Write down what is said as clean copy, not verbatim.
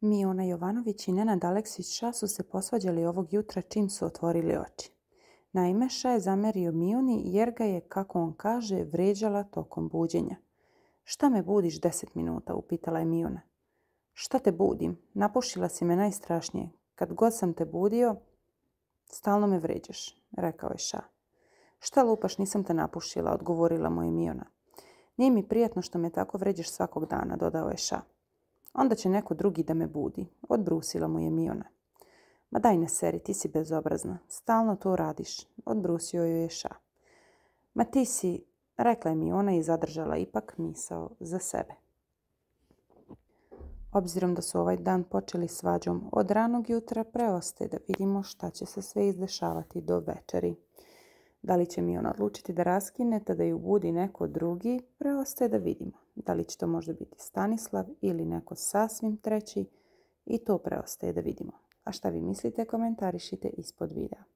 Miona Jovanović i Nenad Aleksić Ša su se posvađali ovog jutra čim su otvorili oči. Naime, Ša je zamerio Mioni jer ga je, kako on kaže, vređala tokom buđenja. "Šta me budiš 10 minuta?" upitala je Miona. "Šta te budim? Napušila si me najstrašnije. Kad god sam te budio, stalno me vređaš", rekao je Ša. "Šta lupaš, nisam te napušila", odgovorila mu je Miona. "Nije mi prijatno što me tako vređaš svakog dana", dodao je Ša. "Onda će neko drugi da me budi", odbrusila mu je Miona. "Ma daj ne seri, ti si bezobrazna. Stalno to radiš", odbrusio joj je Ša. "Ma ti si", rekla je Miona i zadržala ipak misao za sebe. Obzirom da su ovaj dan počeli svađom od ranog jutra, preostaje da vidimo šta će se sve izdešavati do večeri. Da li će Miona odlučiti da raskine te da ju budi neko drugi, preostaje da vidimo. Da li će to možda biti Stanislav ili neko sasvim treći, i to preostaje da vidimo. A šta vi mislite, komentarišite ispod videa.